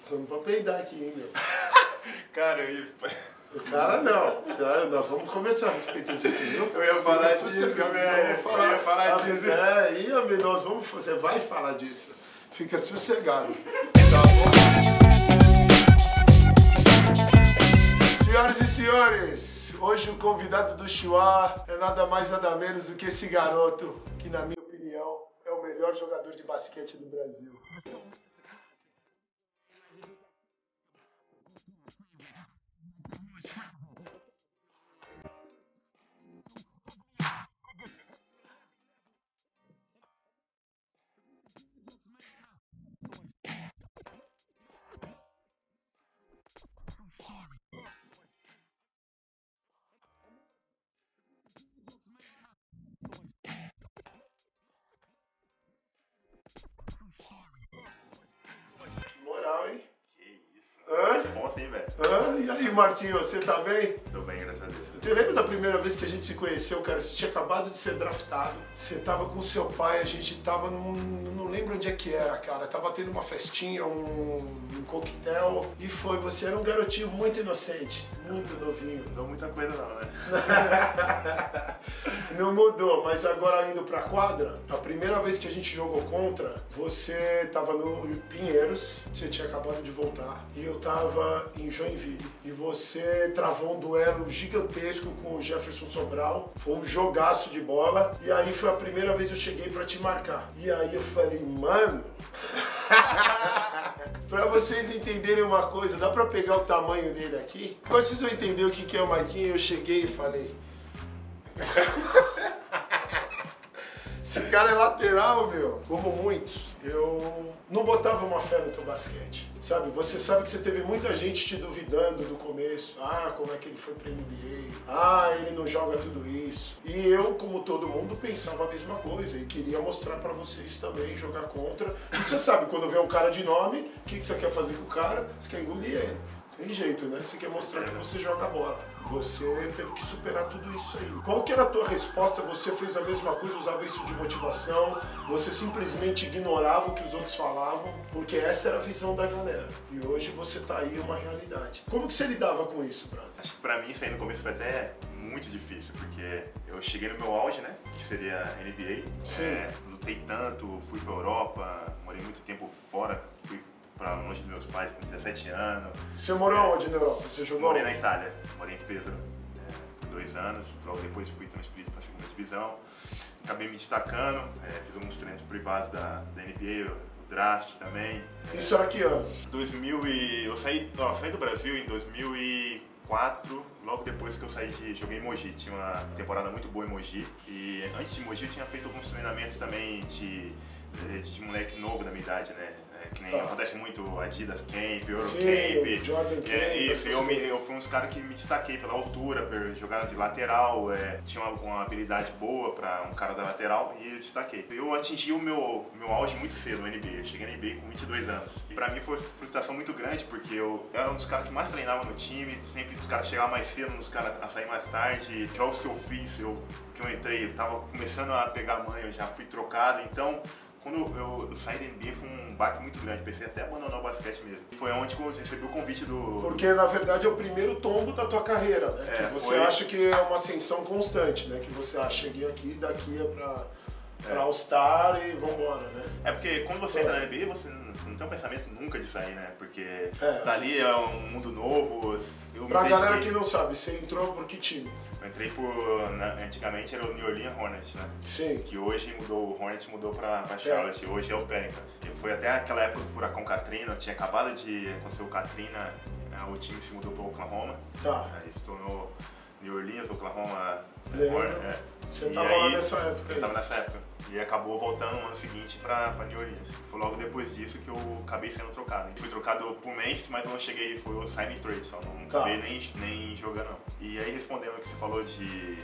Só não pode peidar aqui, hein, meu? Cara, eu ia... Cara, não. Sério, nós vamos conversar a respeito disso, viu? Eu ia falar disso, sossegado, velho. vamos falar. Eu ia falar disso. É, e, amigo, nós vamos... Você vai falar disso. Fica sossegado. Tá bom? Senhoras e senhores, hoje o convidado do Chua é nada mais nada menos do que esse garoto, que na minha opinião é o melhor jogador de basquete do Brasil. Moral, hein? Que isso. Hã? Bom assim, velho. E aí, Marquinhos, você tá bem? Tô bem, graças a Deus. Você lembra da primeira vez que a gente se conheceu, cara? Você tinha acabado de ser draftado. Você tava com seu pai, a gente tava num... Não lembro onde é que era, cara. Tava tendo uma festinha, um coquetel. E foi, você era um garotinho muito inocente, muito novinho. Não mudou muita coisa não, né? Não mudou, mas agora indo pra quadra, a primeira vez que a gente jogou contra, você tava no Pinheiros, você tinha acabado de voltar, e eu tava em Joinville. E você travou um duelo gigantesco com o Jefferson Sobral, foi um jogaço de bola, e aí foi a primeira vez que eu cheguei pra te marcar. E aí eu falei, mano... Pra vocês entenderem uma coisa, dá pra pegar o tamanho dele aqui? Agora vocês vão entender o que é o Marquinhos, eu cheguei e falei... Esse cara é lateral, meu. Como muitos, eu não botava uma fé no teu basquete, sabe? Você sabe que você teve muita gente te duvidando do começo. Ah, como é que ele foi pra NBA? Ah, ele não joga tudo isso. E eu, como todo mundo, pensava a mesma coisa e queria mostrar pra vocês também, jogar contra. E você sabe, quando vê um cara de nome, o que você quer fazer com o cara? Você quer engolir ele. Tem jeito, né? Você quer mostrar que você joga bola. Você teve que superar tudo isso aí. Qual que era a tua resposta? Você fez a mesma coisa, usava isso de motivação? Você simplesmente ignorava o que os outros falavam? Porque essa era a visão da galera. E hoje você tá aí, uma realidade. Como que você lidava com isso, Brad? Acho que pra mim isso aí no começo foi até muito difícil, porque eu cheguei no meu auge, né? Que seria NBA. Sim. Lutei tanto, fui pra Europa, morei muito tempo fora, fui pra longe dos meus pais com 17 anos. Você morou onde na Europa? Você jogou? Morei na Itália, morei em Pesaro por 2 anos, logo depois fui transferido para a segunda divisão. Acabei me destacando, fiz alguns treinos privados da NBA, o draft também. Isso era que ano? Eu saí do Brasil em 2004, logo depois que eu joguei em Mogi. Tinha uma temporada muito boa em Mogi. E antes de Mogi eu tinha feito alguns treinamentos também de moleque novo da minha idade, né? Que nem acontece muito Adidas Camp, Eurocamp. Jordan Camp. Isso, eu fui um dos caras que me destaquei pela altura, por jogar de lateral, tinha uma habilidade boa para um cara da lateral e eu destaquei. Eu atingi o meu auge muito cedo no NBA, eu cheguei na NBA com 22 anos. E pra mim foi uma frustração muito grande, porque eu era um dos caras que mais treinava no time, sempre dos caras chegavam mais cedo, dos caras a sair mais tarde. Jogos que eu fiz, que eu entrei, eu tava começando a pegar manha, eu já fui trocado, então... Quando eu saí da NBA foi um baque muito grande, pensei até abandonar o basquete mesmo. Foi onde eu recebi o convite do... Porque na verdade é o primeiro tombo da tua carreira, né? Que você acha que é uma ascensão constante, né? Que você cheguei aqui, daqui é pra All-Star e vambora, né? É porque quando você entra na NBA, você não tem um pensamento nunca de sair, né? Porque você tá ali, é um mundo novo. Pra galera que não sabe, você entrou por que time? Eu entrei antigamente era o New Orleans Hornets, né? Sim. Que hoje o Hornets mudou pra Charlotte, hoje é o Pelicans. E foi até aquela época do furacão Katrina, tinha acabado de acontecer o Katrina, o time se mudou pro Oklahoma. Tá. Aí se tornou New Orleans, Oklahoma Hornets. Você tava lá nessa época aí? Eu tava nessa época. E acabou voltando no ano seguinte pra New Orleans. Foi logo depois disso que eu acabei sendo trocado. Fui trocado por Memphis, mas eu não cheguei, foi o signing trade, só não acabei nem jogando não. E aí respondendo o que você falou de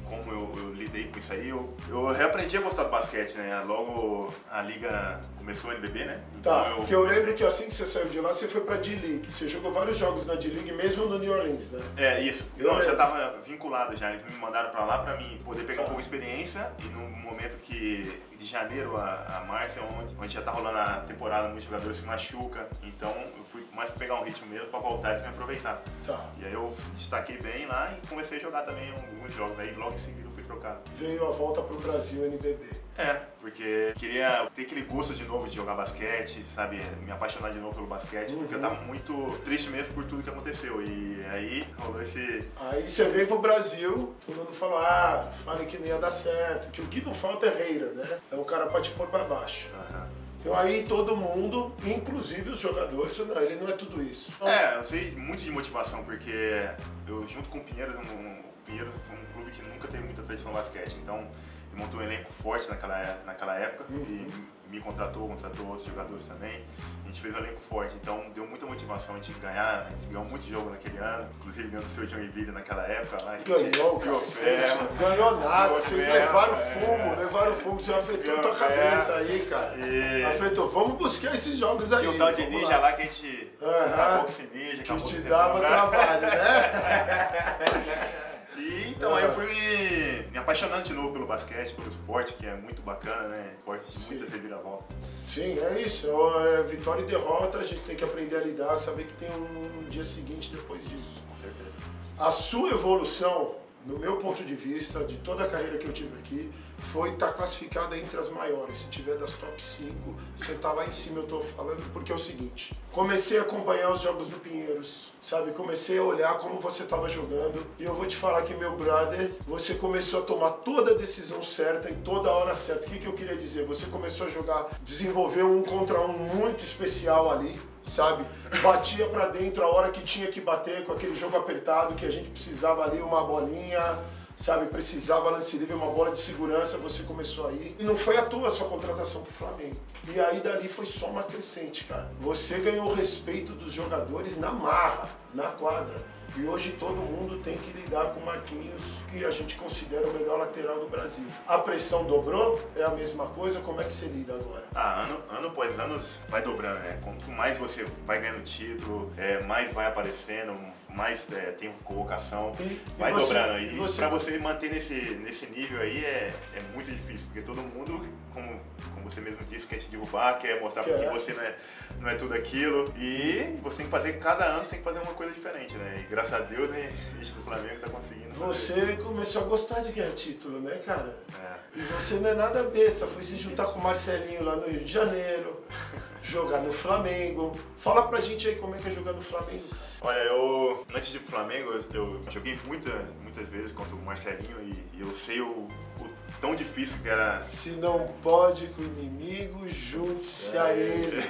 como eu lidei com isso aí, eu reaprendi a gostar do basquete, né? Logo a liga começou a NBB, né? Então, tá, porque eu lembro que assim que você saiu de lá, você foi pra D-League. Você jogou vários jogos na D-League, mesmo no New Orleans, né? É, isso. Eu já tava vinculado já, eles me mandaram pra lá pra mim poder pegar um pouco de experiência e no momento que de janeiro a março é onde já tá rolando a temporada, muitos jogadores se machucam, então eu fui mais pra pegar um ritmo mesmo, pra voltar e me aproveitar. Tá. E aí eu destaquei bem lá e comecei a jogar também alguns jogos, aí logo em seguida eu fui trocado. Veio a volta pro Brasil NBB. É, porque queria ter aquele gosto de novo de jogar basquete, sabe, me apaixonar de novo pelo basquete, porque eu tava muito triste mesmo por tudo que aconteceu, e aí rolou esse... Aí você veio pro Brasil, todo mundo falou, falei que não ia dar certo, que o que não falta é hater, né? É o cara pra te pôr pra baixo. Então aí todo mundo, inclusive os jogadores, não, ele não é tudo isso. Eu sei muito de motivação, porque eu junto com o Pinheiros, o Pinheiros foi um clube que nunca teve muita tradição no basquete, então ele montou um elenco forte naquela época e me contratou outros jogadores também. A gente fez um elenco forte, então deu muita motivação a gente ganhar. A gente ganhou muito jogo naquele ano, inclusive ganhando o seu Joinville naquela época. Lá, ganhou, ganhou nada, vocês levaram fumo, você afetou tua cabeça aí, cara. Afetou, vamos buscar esses jogos aí. Tinha um tal de ninja lá que a gente acabou com esse ninja. Que te dava trabalho, né? E então aí eu fui me apaixonando de novo pelo basquete, pelo esporte, que é muito bacana, né? Esporte de muitas reviravoltas. Sim, é isso. É vitória e derrota, a gente tem que aprender a lidar, saber que tem um dia seguinte depois disso. Com certeza. A sua evolução, no meu ponto de vista, de toda a carreira que eu tive aqui, foi estar classificada entre as maiores. Se tiver das top 5, você tá lá em cima, eu tô falando, porque é o seguinte. Comecei a acompanhar os jogos do Pinheiros, sabe? Comecei a olhar como você tava jogando. E eu vou te falar que, meu brother, você começou a tomar toda a decisão certa em toda a hora certa. O que eu queria dizer? Você começou a jogar, desenvolver um contra um muito especial ali, sabe? Batia pra dentro a hora que tinha que bater, com aquele jogo apertado, que a gente precisava ali uma bolinha, sabe? Precisava lance livre, uma bola de segurança, você começou aí. E não foi à toa a sua contratação pro Flamengo. E aí dali foi só uma crescente, cara. Você ganhou o respeito dos jogadores na marra, na quadra. E hoje todo mundo tem que lidar com o Marquinhos, que a gente considera o melhor lateral do Brasil. A pressão dobrou? É a mesma coisa? Como é que você lida agora? Ano após ano vai dobrando, né? Quanto mais você vai ganhando título, mais vai aparecendo, mais tem colocação, vai dobrando. E pra você manter nesse nível aí é muito difícil, porque todo mundo, como você mesmo disse, quer te derrubar, quer mostrar porque você não é tudo aquilo. E você tem que fazer, cada ano você tem que fazer uma coisa diferente, né? E graças a Deus, né, a gente do Flamengo tá conseguindo fazer. Você começou a gostar de ganhar título, né, cara? E você não é nada besta, foi se juntar com o Marcelinho lá no Rio de Janeiro, jogar no Flamengo. Fala pra gente aí como é que é jogar no Flamengo, cara. Olha, antes de ir pro Flamengo, eu joguei muitas vezes contra o Marcelinho e eu sei o tão difícil que era. Se não pode com o inimigo, junte-se a ele.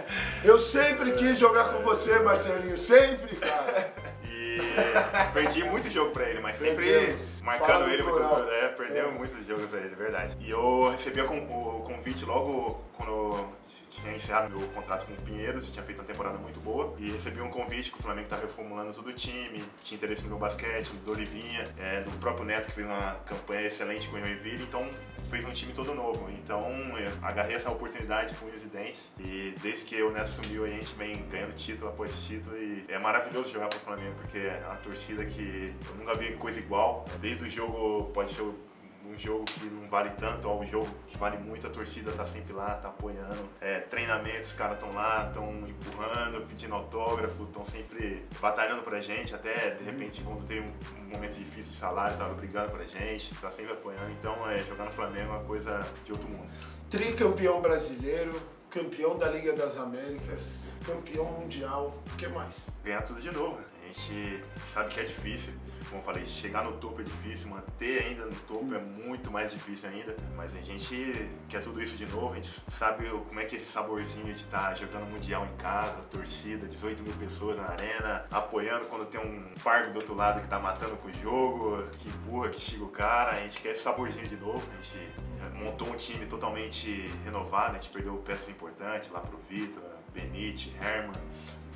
Eu sempre quis jogar com você, Marcelinho, sempre, cara. E perdi muito jogo pra ele, mas sempre marcando ele muito. Perdemos muitos jogos pra ele, verdade. E eu recebi o convite logo quando tinha encerrado meu contrato com o Pinheiros, tinha feito uma temporada muito boa, e recebi um convite que o Flamengo estava reformulando todo o time, tinha interesse no meu basquete, do Olivinha, do próprio Neto, que fez uma campanha excelente com o Joinville, então fez um time todo novo. Então eu agarrei essa oportunidade com unhas e dentes, e desde que o Neto sumiu a gente vem ganhando título após título, e é maravilhoso jogar pro Flamengo, porque é uma torcida que eu nunca vi coisa igual, desde o jogo, pode ser um jogo que não vale tanto ao jogo que vale muito, a torcida tá sempre lá, tá apoiando. Treinamentos, os caras estão lá, estão empurrando, pedindo autógrafo, estão sempre batalhando pra gente, até de repente quando tem um momento difícil de salário, tava brigando pra gente, tá sempre apoiando. Então jogar no Flamengo é uma coisa de outro mundo. Tricampeão brasileiro, campeão da Liga das Américas, campeão mundial, o que mais? Ganhar tudo de novo. A gente sabe que é difícil. Como eu falei, chegar no topo é difícil, manter ainda no topo é muito mais difícil ainda, mas a gente quer tudo isso de novo, a gente sabe como é que é esse saborzinho de estar jogando Mundial em casa, torcida, 18 mil pessoas na arena, apoiando quando tem um pargo do outro lado que tá matando com o jogo, que empurra, que xinga o cara, a gente quer esse saborzinho de novo, a gente montou um time totalmente renovado, a gente perdeu peças importantes lá pro Vitor, Benite, Herman,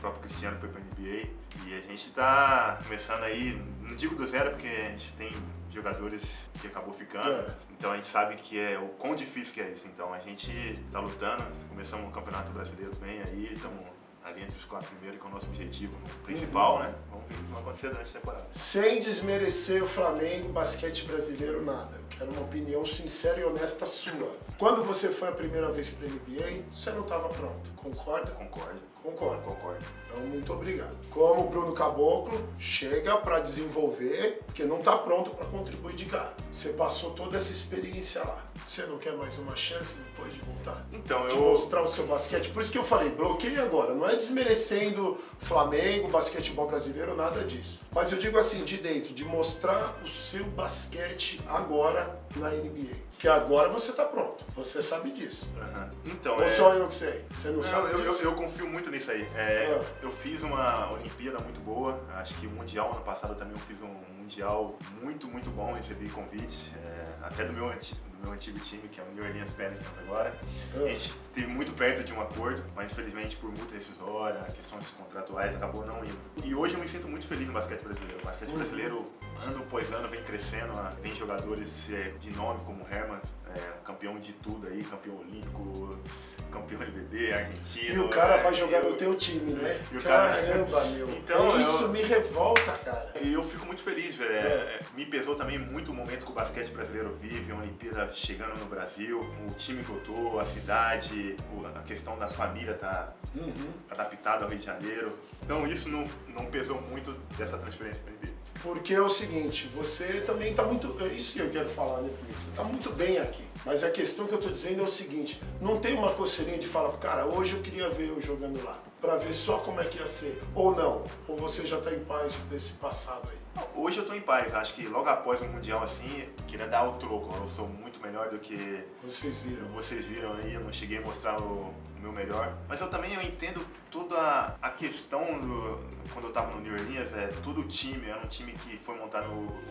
próprio Cristiano foi pra NBA. E a gente tá começando aí, não digo do zero, porque a gente tem jogadores que acabou ficando, então a gente sabe que é o quão difícil que é isso. Então a gente tá lutando, começamos o Campeonato Brasileiro bem aí, estamos ali entre os 4 primeiros, que é o nosso objetivo principal, né? Vamos ver o que vai acontecer durante a temporada. Sem desmerecer o Flamengo, basquete brasileiro, nada. Eu quero uma opinião sincera e honesta sua. Quando você foi a primeira vez para a NBA, você não estava pronto. Concorda? Concordo. Concordo. Então, muito obrigado. Como o Bruno Caboclo, chega para desenvolver, porque não está pronto para contribuir de cara. Você passou toda essa experiência lá. Você não quer mais uma chance depois de voltar? Então, de mostrar o seu basquete. Por isso que eu falei, bloqueia agora. Não é desmerecendo Flamengo, basquetebol brasileiro, nada disso. Mas eu digo assim, de dentro, de mostrar o seu basquete agora na NBA. Que agora você está pronto. Você sabe disso. Então, ou só eu que sei? Você não sabe disso? Eu confio muito nisso aí. Eu fiz uma Olimpíada muito boa. Acho que o Mundial, ano passado também eu fiz um Mundial muito bom. Recebi convites, até do meu antigo time, que é o New Orleans Pelicans agora. A gente esteve muito perto de um acordo, mas infelizmente por multa rescisória, questões contratuais, acabou não indo. E hoje eu me sinto muito feliz no basquete brasileiro. O basquete brasileiro, ano após ano, vem crescendo, vem jogadores de nome como Herman, campeão de tudo aí, campeão olímpico, campeão NBB, argentino. E o cara vai jogar no teu time, né? Caramba, meu. Então, isso me revolta, cara. E eu fico muito feliz, velho. Me pesou também muito o momento que o basquete brasileiro vive, a Olimpíada chegando no Brasil, o time que eu tô, a cidade, a questão da família tá adaptada ao Rio de Janeiro. Então isso não pesou muito dessa transferência para a NBA. Porque é o seguinte, você também tá muito... É isso que eu quero falar, né? Porque você tá muito bem aqui. Mas a questão que eu tô dizendo é o seguinte, não tem uma coceirinha de falar, cara, hoje eu queria ver eu jogando lá, pra ver só como é que ia ser. Ou não, ou você já tá em paz desse passado aí. Hoje eu tô em paz, acho que logo após o Mundial assim, queria dar o troco. Eu sou muito melhor do que vocês viram aí, eu não cheguei a mostrar o meu melhor. Mas eu também entendo toda a questão quando eu tava no New Orleans, todo o time, era um time que foi montado,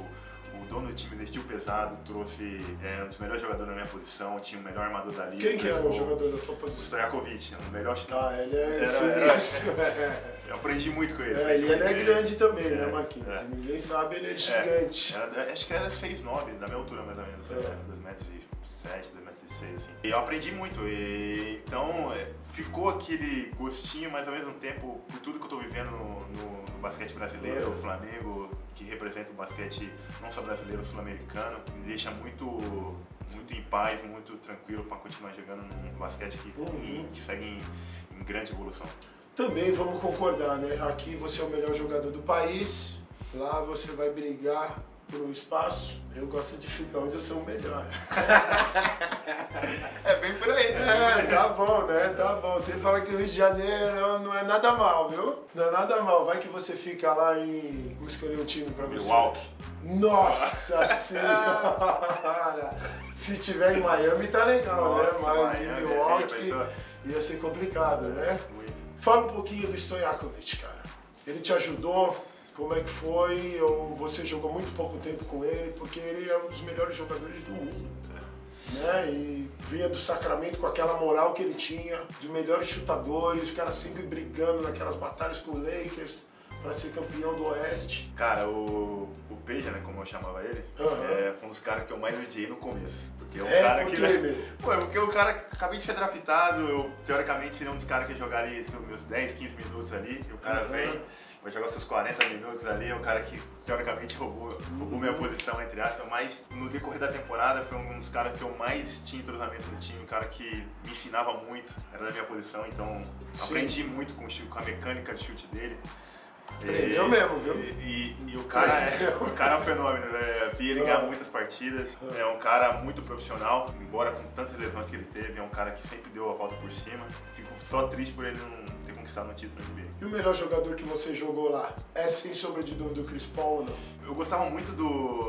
o dono do time vestiu pesado, trouxe um dos melhores jogadores da minha posição, tinha o melhor armador da liga. Quem que é o jogador da tua posição? O Stojakovic, o melhor chute. Ele é sinistro. Eu aprendi muito com ele. E ele é grande também, né, Marquinhos? Ninguém sabe, ele é gigante. Acho que era 6'9", da minha altura mais ou menos, 2,7 m, 2,6 m, assim. E eu aprendi muito, então ficou aquele gostinho, mas ao mesmo tempo, por tudo que eu tô vivendo no basquete brasileiro, o Flamengo, que representa o basquete não só brasileiro, sul-americano, me deixa muito em paz, muito tranquilo para continuar jogando num basquete que segue em grande evolução. Também vamos concordar, né? Aqui você é o melhor jogador do país, lá você vai brigar por um espaço. Eu gosto de ficar onde eu sou o melhor. É bem por aí. Tá bom, né? Tá bom. Você fala que o Rio de Janeiro não é nada mal, viu? Não é nada mal. Vai que você fica lá em... Vamos escolher um time pra você. Milwaukee. Nossa Senhora! Se tiver em Miami tá legal, né? Mas em Milwaukee ia ser complicado, né? Muito. Fala um pouquinho do Stojakovic, cara. Ele te ajudou? Como é que foi? Ou você jogou muito pouco tempo com ele? Porque ele é um dos melhores jogadores do mundo. Né? E vinha do Sacramento com aquela moral que ele tinha, dos melhores chutadores, o cara sempre brigando naquelas batalhas com o Lakers para ser campeão do Oeste. Cara, o Peja, né, como eu chamava ele, foi um dos caras que eu mais odiei no começo. Porque é um cara porque o cara acabei de ser draftado, eu teoricamente seria um dos caras que ia jogar ali meus 10, 15 minutos ali, e o cara vem, vai jogar seus 40 minutos ali, é um cara que teoricamente roubou minha posição, entre aspas, mas no decorrer da temporada foi um dos caras que eu mais tinha entrosamento no time, um cara que me ensinava muito, era da minha posição, então aprendi muito com a mecânica de chute dele. Aprendeu mesmo, viu? E o cara é um fenômeno, vi ele ganhar muitas partidas, é um cara muito profissional, embora com tantas lesões que ele teve, é um cara que sempre deu a volta por cima. Fico só triste por ele não ter conquistado um título NBA. E o melhor jogador que você jogou lá? É sem sombra de dúvida o Chris Paul ou não? Eu gostava muito do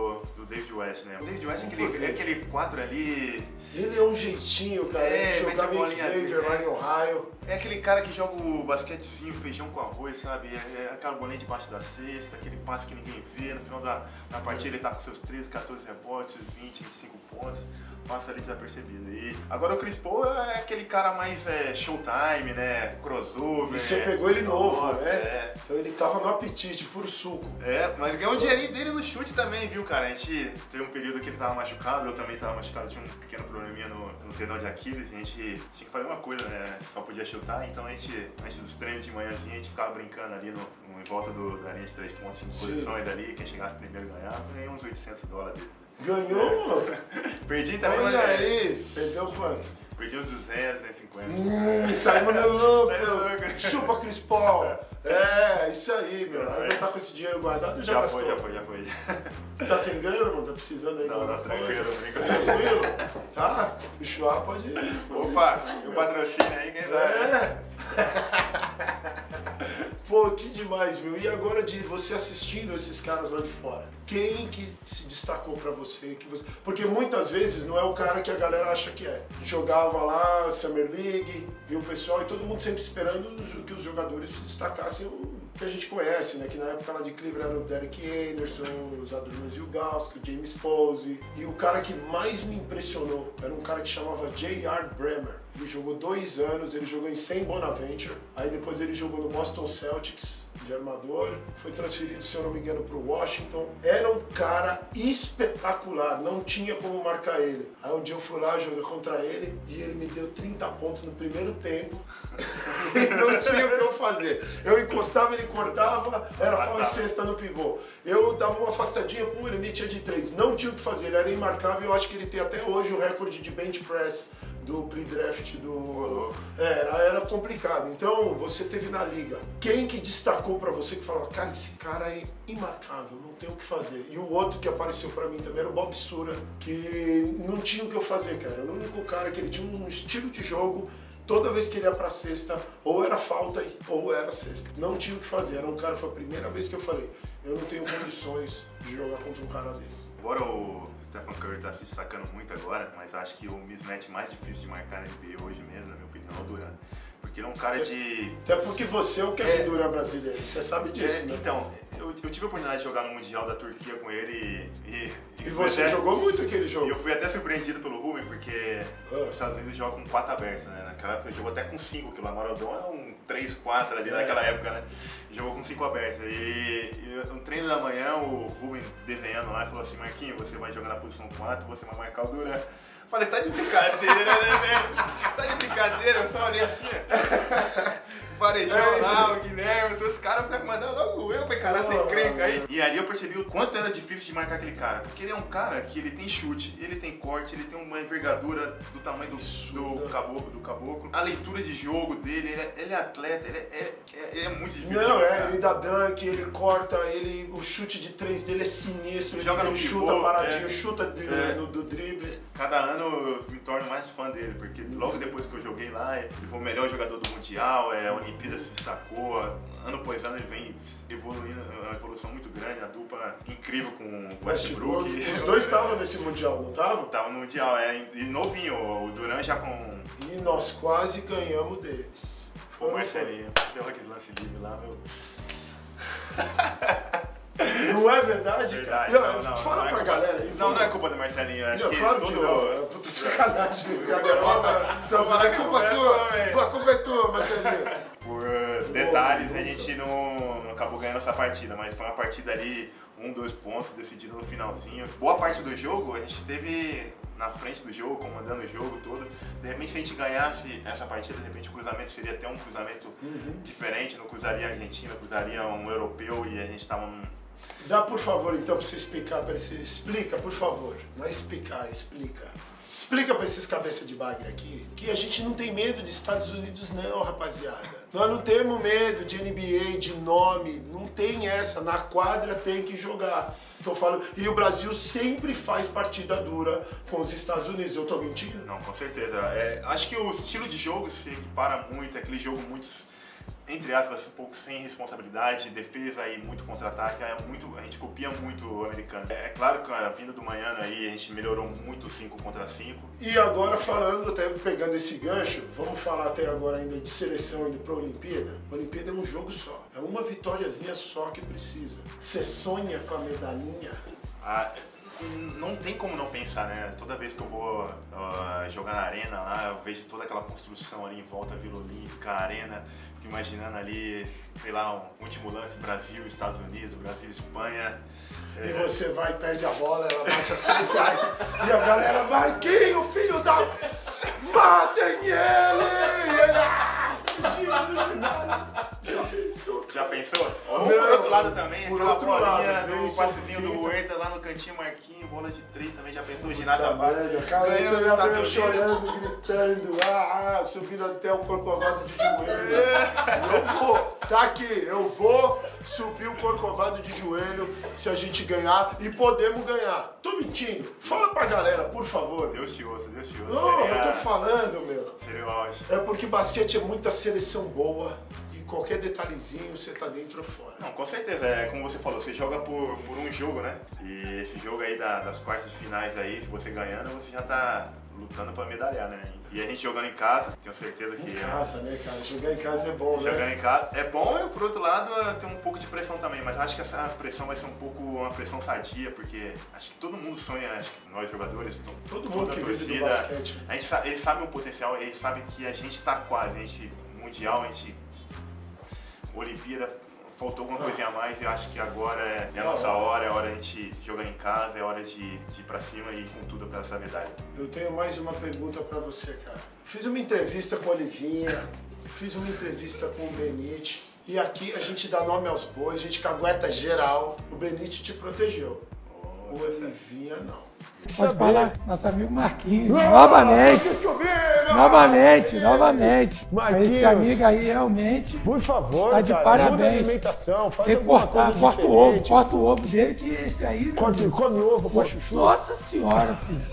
do David West, né? O David West é aquele 4 ali... Ele é um jeitinho, cara. Ele jogava em Xavier lá em Ohio. É aquele cara que joga o basquetezinho, feijão com arroz, sabe? É aquela bolinha debaixo da cesta, aquele passe que ninguém vê. No final da partida ele tá com seus 13, 14 rebotes, 20, 25 pontos. Passa ali desapercebido. E agora o Chris Paul é aquele cara mais showtime, né? Crossover. E você pegou ele novo, né? Então ele tava no apetite, puro suco. Mas ganhou um dinheirinho dele no chute também, viu, cara? A gente teve um período que ele tava machucado, eu também tava machucado, tinha um pequeno probleminha no tendão de Aquiles, a gente tinha que fazer uma coisa, né? Só podia chutar, então a gente, antes dos treinos de manhãzinha, a gente ficava brincando ali em volta da linha de 3 pontos, em posições ali, quem chegasse primeiro ganhava, ganhei uns $800 dele. Ganhou? Perdi também, olha aí, perdeu quanto? Perdi uns 200, 150. Saímos no louco. Chupa, Chris Paul. Isso aí, meu. Ainda tá com esse dinheiro guardado ou já gastou? Já foi. Você tá sem grana, mano? Tá precisando aí? Não, tranquilo. Tranquilo? Tá? O Chua pode ir. Opa, o patrocínio aí, quem sabe? Pô, que demais, meu. E agora de você assistindo esses caras lá de fora? Quem que se destacou pra você? Porque muitas vezes não é o cara que a galera acha que é. Jogava lá, Summer League, viu o pessoal e todo mundo sempre esperando que os jogadores se destacassem que a gente conhece, né? Que na época lá de Cleveland era o Derek Anderson, os Adrian Ilgauskas, o James Posey. E o cara que mais me impressionou era um cara que chamava J.R. Bremer. Ele jogou 2 anos, ele jogou em St. Bonaventure, aí depois ele jogou no Boston Celtics de armador, foi transferido, se eu não me engano, para o Washington. Era um cara espetacular, não tinha como marcar ele. Aí um dia eu fui lá jogar contra ele e ele me deu 30 pontos no primeiro tempo e não tinha o que eu fazer. Eu encostava, ele cortava, era falta de cesta no pivô. Eu dava uma afastadinha, ele metia de 3. Não tinha o que fazer, ele era imarcável. Eu acho que ele tem até hoje o recorde de bench press do pre-draft do... Era complicado. Então, você teve na liga. Quem que destacou pra você que falava, cara, esse cara é imarcável, não tem o que fazer. E o outro que apareceu pra mim também era o Bob Sura, que não tinha o que eu fazer, cara. Era o único cara que ele tinha um estilo de jogo. Toda vez que ele ia pra cesta, ou era falta ou era cesta. Não tinha o que fazer. Era um cara, foi a primeira vez que eu falei, eu não tenho condições de jogar contra um cara desse. Embora o Stephen Curry tá se destacando muito agora, mas acho que o mismatch mais difícil de marcar na NBA hoje mesmo, na minha opinião, é o Durant. Porque ele é um cara de... Até porque você é o Kevin Durant brasileiro, você sabe disso, né? Então, eu tive a oportunidade de jogar no Mundial da Turquia com ele e você jogou muito aquele jogo. E eu fui até surpreendido pelo Rubem, porque os Estados Unidos jogam com 4 abertos, né? Naquela época ele jogou até com 5, que o Lamar Odom é um 3, 4 ali naquela época, né? Jogou com 5 abertos. E no treino da manhã, o Rubem desenhando lá, falou assim, Marquinhos, você vai jogar na posição 4, você vai marcar o Durant. Falei, tá de brincadeira, né, velho? Tá de brincadeira, eu só olhei assim. Varejão lá, o Guilherme, os caras mandaram logo eu, falei, caralho, tem encrenca aí. E ali eu percebi o quanto era difícil de marcar aquele cara. Porque ele é um cara que ele tem chute, ele tem corte, ele tem uma envergadura do tamanho do caboclo. A leitura de jogo dele, ele é atleta, ele é muito difícil. Não, ele dá dunk, ele corta, o chute de 3 dele é sinistro. Ele joga no chuta pivô, paradinho, chuta do drible. Cada ano eu me torno mais fã dele, porque logo depois que eu joguei lá, ele foi o melhor jogador do Mundial, a Olimpíada se destacou, ano após ano ele vem evoluindo, uma evolução muito grande, a dupla incrível com o Westbrook. Os dois estavam nesse Mundial, não estavam? Estavam no Mundial, e novinho, o Durant já com... E nós quase ganhamos deles. Foi o Marcelinho, aquele lance livre lá, meu... Não é verdade, verdade cara? não, fala pra galera. Não é culpa do Marcelinho, acho que claro todo... Que não, é puta sacanagem. Você vai falar que a culpa é sua? A culpa é tua, Marcelinho. Por detalhes, a gente não acabou ganhando essa partida, mas foi uma partida ali, 2 pontos, decidido no finalzinho. Boa parte do jogo, a gente teve na frente do jogo, comandando o jogo todo. De repente, se a gente ganhasse essa partida, de repente o cruzamento seria até um cruzamento diferente, não cruzaria a Argentina, cruzaria um europeu e a gente tava Dá, por favor, então, pra você explicar, explica, por favor. Não é explicar, explica. Explica pra esses cabeça de bagre aqui que a gente não tem medo de Estados Unidos não, rapaziada. Nós não temos medo de NBA, de nome, não tem essa. Na quadra tem que jogar. Eu falo, e o Brasil sempre faz partida dura com os Estados Unidos. Eu tô mentindo? Não, com certeza. Acho que o estilo de jogo se equipara muito, é aquele jogo muito entre aspas, um pouco sem responsabilidade, defesa e muito contra-ataque, a gente copia muito o americano. É claro que a vinda do Manhano aí, a gente melhorou muito o 5 contra 5. E agora falando, até pegando esse gancho, vamos falar até agora ainda de seleção indo pra Olimpíada. A Olimpíada é um jogo só, é uma vitóriazinha só que precisa. Você sonha com a medalhinha? Não tem como não pensar, né? Toda vez que eu vou jogar na arena lá, eu vejo toda aquela construção ali em volta, a Vila Olímpica, a arena, fico imaginando ali, sei lá, um último lance Brasil, Estados Unidos, Brasil, Espanha. E você vai, perde a bola, ela bate assim e sai. E a galera, Marquinhos, filho da... Matem ele! E ele, fugindo do ginásio. Já pensou? Já pensou? Ou por outro lado também, aquela bolinha do passezinho do Sofita. Huerta lá no cantinho, Marquinho, bola de 3 também, já pensou? Ginásio abaixo. Cara, você Ganhando já Estados veio Unidos. chorando, gritando, subindo até o Corcovado de joelho. Eu vou, tá aqui, eu vou subir o Corcovado de joelho se a gente ganhar e podemos ganhar. Tô mentindo? Fala pra galera, por favor. Deus te ouça, Deus te ouça. Não, eu tô falando, meu. Seria o auge. É porque basquete é muita seleção boa e qualquer detalhezinho você tá dentro ou fora. Não, com certeza, é como você falou, você joga por um jogo, né? E esse jogo aí das quartas de finais aí, se você ganhando, você já tá lutando pra medalhar, né? E a gente jogando em casa, tenho certeza que... Em casa, né, cara? Jogar em casa é bom, né? Jogar em casa é bom e, por outro lado, tem um pouco de pressão também, mas acho que essa pressão vai ser um pouco uma pressão sadia, porque acho que todo mundo sonha, acho que nós jogadores, Todo toda mundo a que vive do torcida, basquete. eles sabem o potencial, eles sabem que a gente tá quase, a gente, mundial, a gente, Olimpíada, faltou alguma coisinha a mais e eu acho que agora é a nossa hora, é a hora de a gente jogar em casa, é a hora de ir pra cima e ir com tudo pra essa medalha. Eu tenho mais uma pergunta pra você, cara. Fiz uma entrevista com a Olivinha, fiz uma entrevista com o Benite, e aqui a gente dá nome aos bois, a gente cagueta geral. O Benite te protegeu. O Olivinha não. Pode falar, nosso amigo Marquinhos. Novamente. Marquinhos. Esse amigo aí realmente Por favor, tá de cara, parabéns. muda a alimentação, faz tem que alguma cortar, coisa corta o ovo, diferente. corta o ovo dele, que esse aí. Come ovo com a chuchu. Nossa senhora, filho.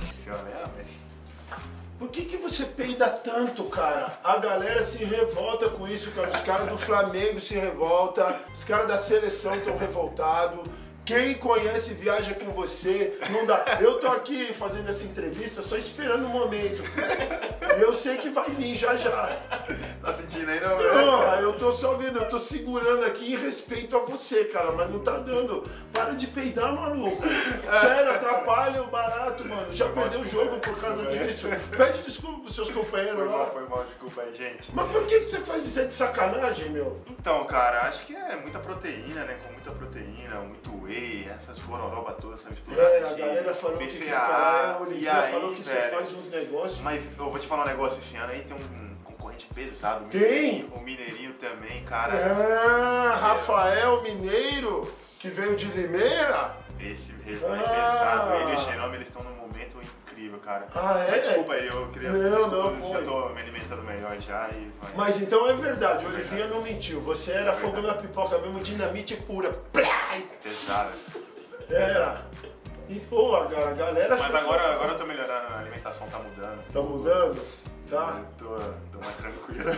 Por que você peida tanto, cara? A galera se revolta com isso, cara. Os caras do Flamengo se revoltam, os caras da seleção estão revoltados. Quem conhece viaja com você, não dá. Eu tô aqui fazendo essa entrevista só esperando o momento. Eu sei que vai vir já já. Tá sentindo aí, não? Não, eu tô só vendo, eu tô segurando aqui em respeito a você, cara, mas não tá dando. Para de peidar, maluco. Sério, atrapalha o barato, mano. Já perdeu o jogo por causa disso. Pede desculpa pros seus companheiros lá. Foi mal, desculpa aí, gente. Mas por que você faz isso? É de sacanagem, meu? Então, cara, acho que é muita proteína, né? Com muita proteína, muito whey, essas gororoba todas, essa mistura. A galera falou que fica lá, a Olivia falou que você velho, faz uns negócios. Mas eu vou te falar um negócio, esse ano aí tem um concorrente pesado. Tem? O Mineirinho também, cara. Rafael Mineiro, que veio de Limeira. Esse mesmo é pesado. Ele e o Xenome, eles estão num momento incrível, cara. É? Mas desculpa aí, eu queria... Não, eu já tô me alimentando melhor já e... Mas então é verdade, o Olivinha não mentiu. Você era fogo na pipoca mesmo, dinamite pura. Plai! Pesado. Era. E pô, a galera... Mas agora eu tô melhorando, a alimentação tá mudando. Tá mudando? Tá. Tô mais tranquilo.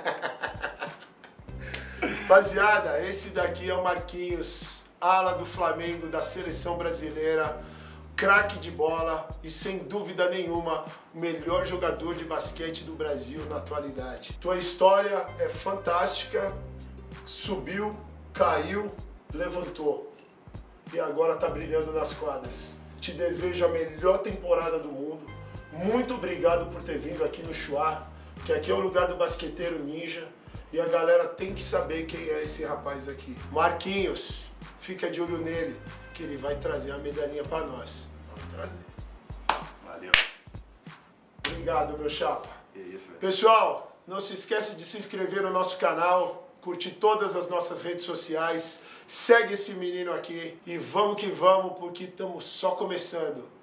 Rapaziada, esse daqui é o Marquinhos, ala do Flamengo, da seleção brasileira, craque de bola e sem dúvida nenhuma o melhor jogador de basquete do Brasil na atualidade. Tua história é fantástica, subiu, caiu, levantou e agora tá brilhando nas quadras. Te desejo a melhor temporada do mundo. Muito obrigado por ter vindo aqui no Chuá, que aqui é o lugar do basqueteiro ninja. E a galera tem que saber quem é esse rapaz aqui. Marquinhos, fica de olho nele, que ele vai trazer a medalhinha pra nós. Vamos trazer. Valeu. Obrigado, meu chapa. Que isso, velho. Pessoal, não se esquece de se inscrever no nosso canal, curtir todas as nossas redes sociais, segue esse menino aqui e vamos que vamos, porque estamos só começando.